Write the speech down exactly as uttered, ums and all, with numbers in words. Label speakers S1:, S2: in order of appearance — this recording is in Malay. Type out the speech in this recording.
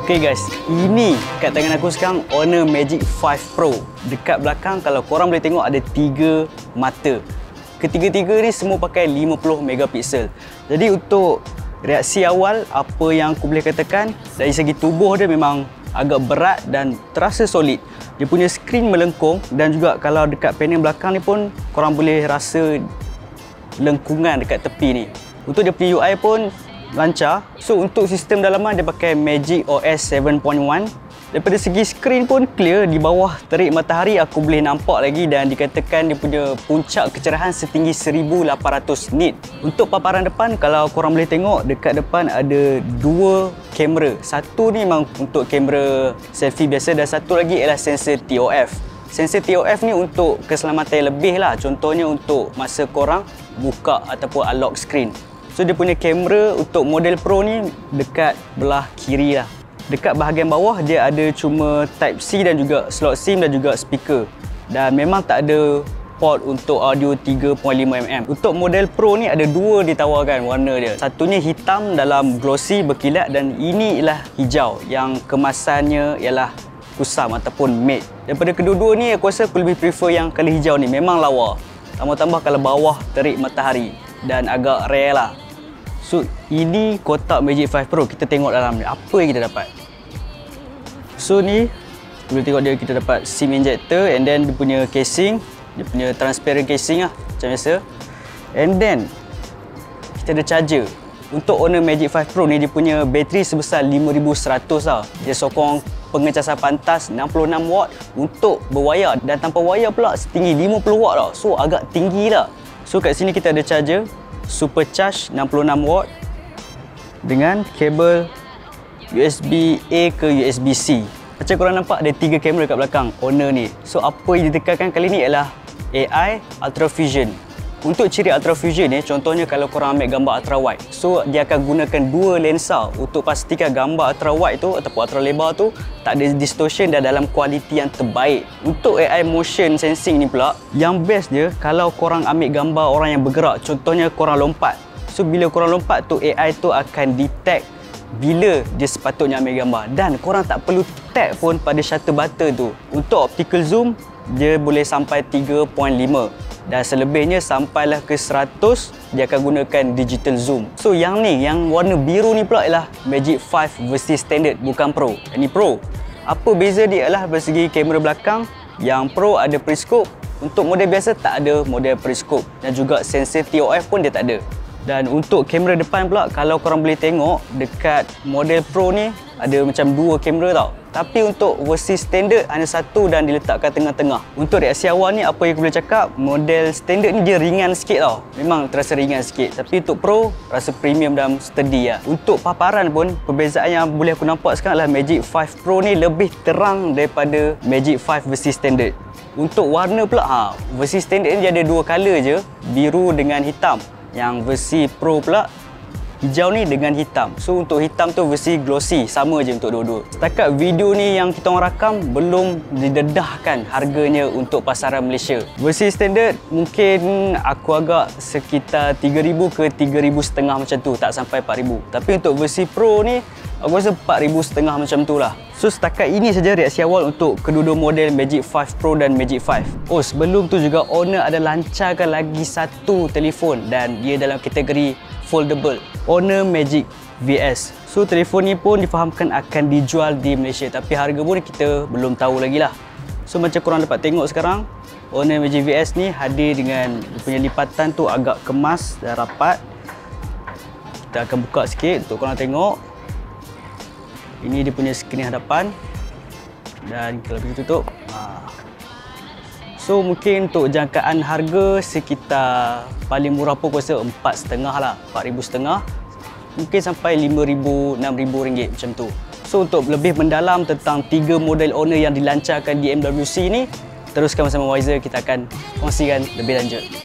S1: Okay guys, ini kat tangan aku sekarang Honor Magic five Pro. Dekat belakang kalau korang boleh tengok ada tiga mata. Ketiga-tiga ni semua pakai lima puluh megapiksel. Jadi untuk reaksi awal, apa yang aku boleh katakan, dari segi tubuh dia memang agak berat dan terasa solid. Dia punya skrin melengkung dan juga kalau dekat panel belakang ni pun korang boleh rasa lengkungan dekat tepi ni. Untuk dia punya U I pun lancar. So untuk sistem dalaman dia pakai Magic O S tujuh titik satu. Daripada segi skrin pun clear. Di bawah terik matahari aku boleh nampak lagi dan dikatakan dia punya puncak kecerahan setinggi seribu lapan ratus nit. Untuk paparan depan, kalau korang boleh tengok dekat depan ada dua kamera. Satu ni memang untuk kamera selfie biasa dan satu lagi ialah sensor T O F. Sensor T O F ni untuk keselamatan lebih lah. Contohnya untuk masa korang buka ataupun unlock screen. So dia punya kamera untuk model Pro ni dekat belah kiri lah. Dekat bahagian bawah dia ada cuma Type C dan juga slot SIM dan juga speaker. Dan memang tak ada port untuk audio tiga titik lima milimeter. Untuk model Pro ni ada dua ditawarkan warna dia. Satunya hitam dalam glossy berkilat dan ini ialah hijau yang kemasannya ialah kusam ataupun matte. Daripada kedua-dua ni aku rasa aku lebih prefer yang colour hijau ni. Memang lawa. Tambah-tambah kalau bawah terik matahari dan agak rare lah. So ini kotak Magic five Pro, kita tengok dalam ni apa yang kita dapat. So ni boleh tengok dia, kita dapat SIM injector and then dia punya casing, dia punya transparent casing lah macam biasa. And then kita ada charger. Untuk Honor Magic five Pro ni dia punya bateri sebesar lima ribu seratus lah. Dia sokong pengecasan pantas enam puluh enam watt untuk berwayar dan tanpa wayar pula setinggi lima puluh watt tau. So agak tinggi lah. So kat sini kita ada charger supercharge enam puluh enam watt dengan kabel U S B A ke U S B C. Macam korang nampak ada tiga kamera kat belakang Honor ni. So apa yang ditekankan kali ni ialah A I Ultra Fusion. Untuk ciri Ultra Fusion ni, contohnya kalau korang ambil gambar ultra wide, so dia akan gunakan dua lensa untuk pastikan gambar ultra wide tu ataupun ultra lebar tu tak ada distortion dan dalam kualiti yang terbaik. Untuk A I motion sensing ni pula, yang best dia kalau korang ambil gambar orang yang bergerak, contohnya korang lompat. So bila korang lompat tu, A I tu akan detect bila dia sepatutnya ambil gambar dan korang tak perlu tap pun pada shutter button tu. Untuk optical zoom, dia boleh sampai tiga titik lima. Dan selebihnya sampailah ke seratus, dia akan gunakan digital zoom. So yang ni, yang warna biru ni pula ialah Magic five versi standard, bukan Pro. Ini Pro. Apa beza dia ialah dari segi kamera belakang. Yang Pro ada periscope. Untuk model biasa tak ada model periscope. Dan juga sensor T O F pun dia tak ada. Dan untuk kamera depan pula, kalau korang boleh tengok dekat model Pro ni ada macam dua kamera tau. Tapi untuk versi standard hanya satu dan diletakkan tengah-tengah. Untuk reaksi awal ni, apa yang aku boleh cakap, model standard ni dia ringan sikit tau. Memang terasa ringan sikit. Tapi untuk Pro, rasa premium dan sturdy lah. Untuk paparan pun, perbezaan yang boleh aku nampak sekarang adalah Magic five Pro ni lebih terang daripada Magic five versi standard. Untuk warna pula, ha, versi standard ni dia ada dua color je, biru dengan hitam. Yang versi Pro pula hijau ni dengan hitam. So untuk hitam tu versi glossy, sama je untuk dua-dua. Setakat video ni yang kita orang rakam belum didedahkan harganya untuk pasaran Malaysia. Versi standard mungkin aku agak sekitar tiga ribu ke tiga ribu setengah macam tu, tak sampai empat ribu. Tapi untuk versi Pro ni aku rasa empat ribu setengah macam tu lah. So setakat ini saja reaksi awal untuk kedua-dua model Magic five Pro dan Magic five. Oh sebelum tu juga Honor ada lancarkan lagi satu telefon dan dia dalam kategori foldable, Honor Magic V S. So telefon ni pun difahamkan akan dijual di Malaysia, tapi harga pun kita belum tahu lagi lah. So macam korang dapat tengok sekarang, Honor Magic V S ni hadir dengan dia punya lipatan tu agak kemas dan rapat. Kita akan buka sikit untuk korang tengok. Ini dia punya skrin hadapan dan kalau kita tutup, ha. So mungkin untuk jangkaan harga sekitar paling murah pun aku rasa empat setengah lah, empat ribu setengah, mungkin sampai lima ribu, enam ribu ringgit macam tu. So untuk lebih mendalam tentang tiga model Honor yang dilancarkan di M W C ni, teruskan bersama Wiser, kita akan kongsikan lebih lanjut.